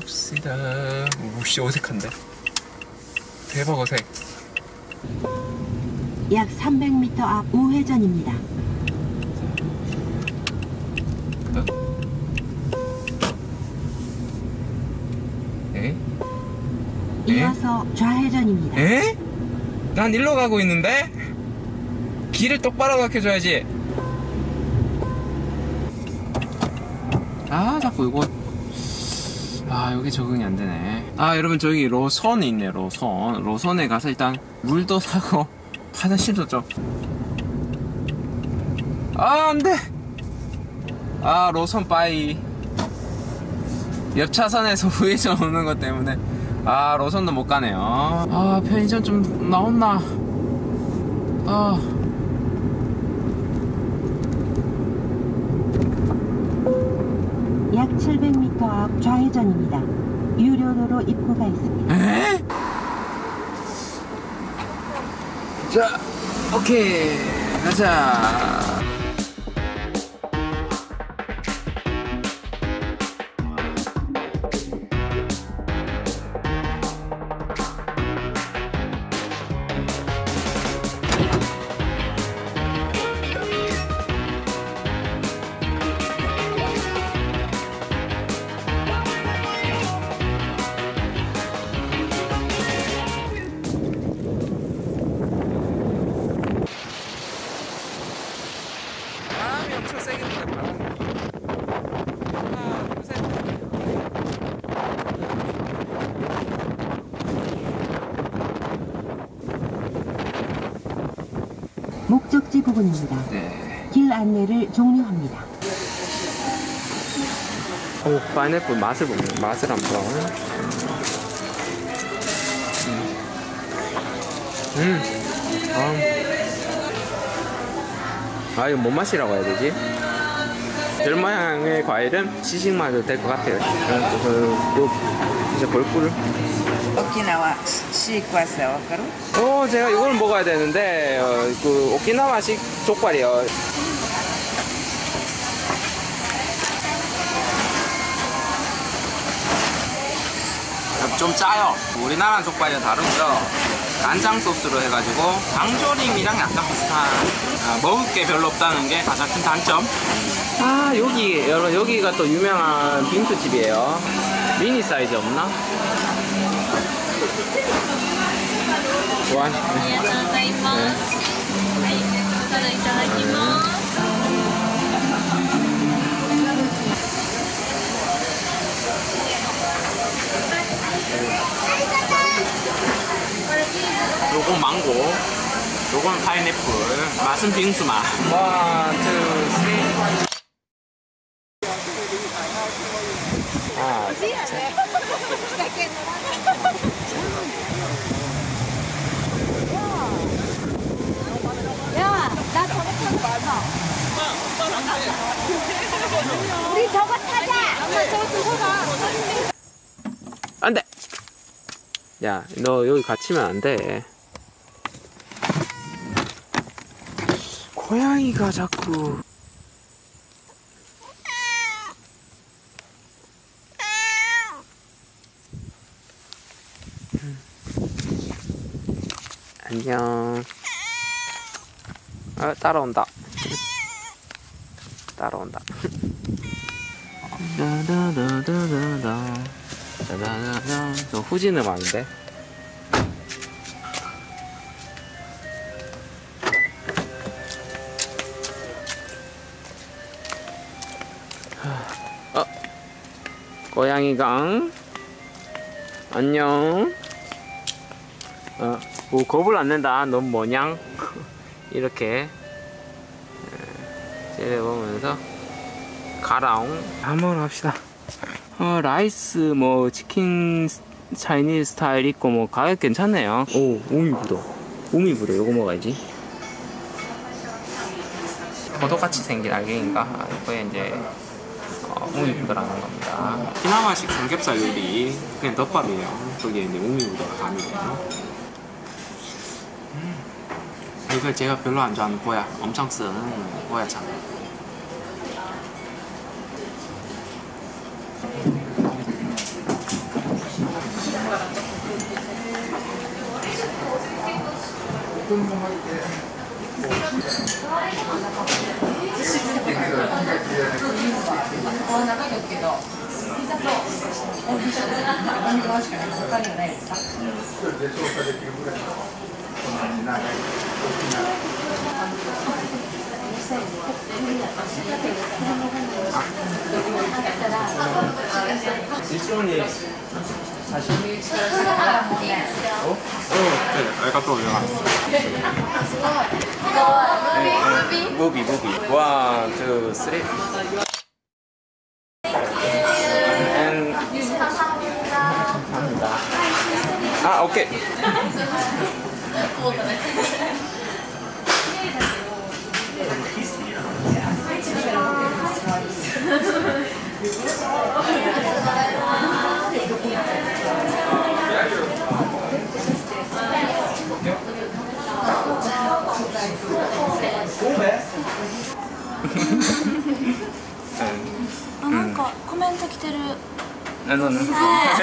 봅시다. 우씨 어색한데. 대박 어색. 약 300m 앞 우회전입니다. 에? 이어서 좌회전입니다. 에? 난 일로 가고 있는데? 길을 똑바로 가르쳐줘야지. 아 자꾸 이거 여기 적응이 안 되네. 여러분 저기 로선이 있네. 로선에 가서 일단 물도 사고 화장실도 좀. 안돼. 로선 빠이. 옆 차선에서 우회전 오는 것 때문에 로선도 못 가네요. 편의점 좀 나왔나? 약 700m 앞 좌회전입니다. 유료도로 입구가 있습니다. 에? 자, 오케이, 가자. 바람이 엄청 세게 부네. 바람이. 하나, 둘, 셋. 목적지 부근입니다. 네. 길 안내를 종료합니다. 오, 파인애플 맛을 보면 맛을 한번. 이거 뭔 맛이라고 해야 되지? 별 모양의 과일은 시식마도 될 것 같아요. 이제 벌꿀을. 오키나와 시과서 가루? 제가 이걸 먹어야 되는데 그 오키나와식 족발이요. 좀 짜요. 우리나라 족발이랑 다르죠. 간장 소스로 해가지고 장조림이랑 약간 비슷한. 먹을 게 별로 없다는 게 가장 큰 단점. 여러분 여기가 또 유명한 빙수집이에요. 미니 사이즈 없나? 좋아. 요건 망고, 요건 파인애플, 맛은 빙수 맛. 1, 2, 3. 야, 나 저거 타고 싶어. 우리 저거 타자. 엄마 저거 들고 가. 안 돼! 야, 너 여기 갇히면 안 돼. 고양이가 자꾸. 안녕. 따라온다. 따라온다. 저 후진 음악인데. 고양이가 안녕. 뭐 겁을 안 낸다. 넌 뭐냥? 이렇게 째려보면서 가라옹. 한번 합시다. 라이스 뭐 치킨 차이니즈 스타일 있고 뭐 가격 괜찮네요. 오, 우미부도. 우미부도 요거 먹어야지. 포도같이 생긴 알갱인가? 이거에 이제 우미부도라는 겁니다. 오키나와식 삼겹살 요리 그냥 덮밥이에요. 거기에 이제 우미부도가 가미돼요. 이걸 제가 별로 안 좋아하는 보야. 엄청 쓴 보야참. 일본이 사실 네, 아까 또 올려가. 무비. 1, 2, 3. 감사합니다. 아, 오케이. 아, なんかコメント来てる。 コメント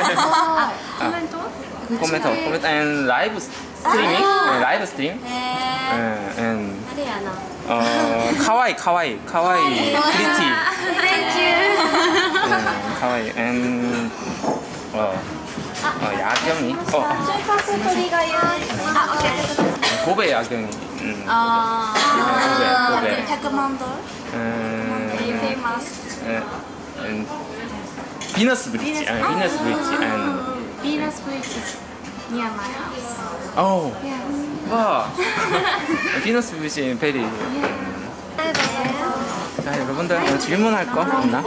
and live streaming live stream へー。 and あれやな。 かわいい pretty Thank you. kawaii and 야경이 저희 카페鳥が言う。あ、オッケー。 고베 야경이 아, 고베 100万ドル。フェイマス。 비너스 브릿지 비너스 브릿지 and Venus Bridge is near my house. oh Yeah. 와 비너스 브릿지 베리 자 여러분들 질문할 거 있나?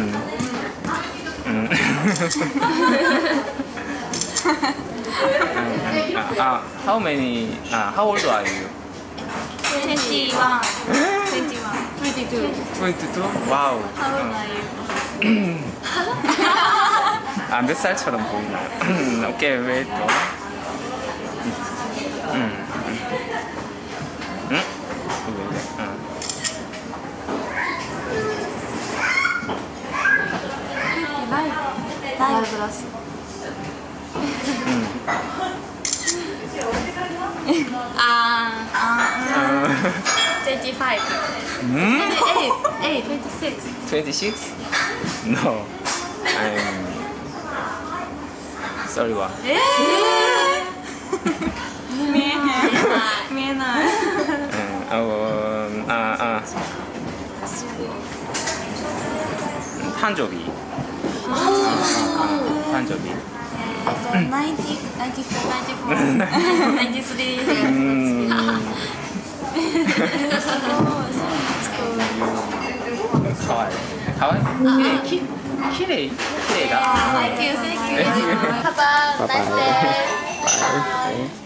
how many how old are you? 21. 22. 22? 와우 How old are you? 몇 살처럼 보이나요? 오케이 왜 또? 응? 왜 이래? 라이브 라스. 아, 25. 28, 26. 26? No I'm sorry 와 見えない。 誕生日誕生日 90, 94, 93. かわいいかわいいきれいだ Thank you. Have a nice day. Bye.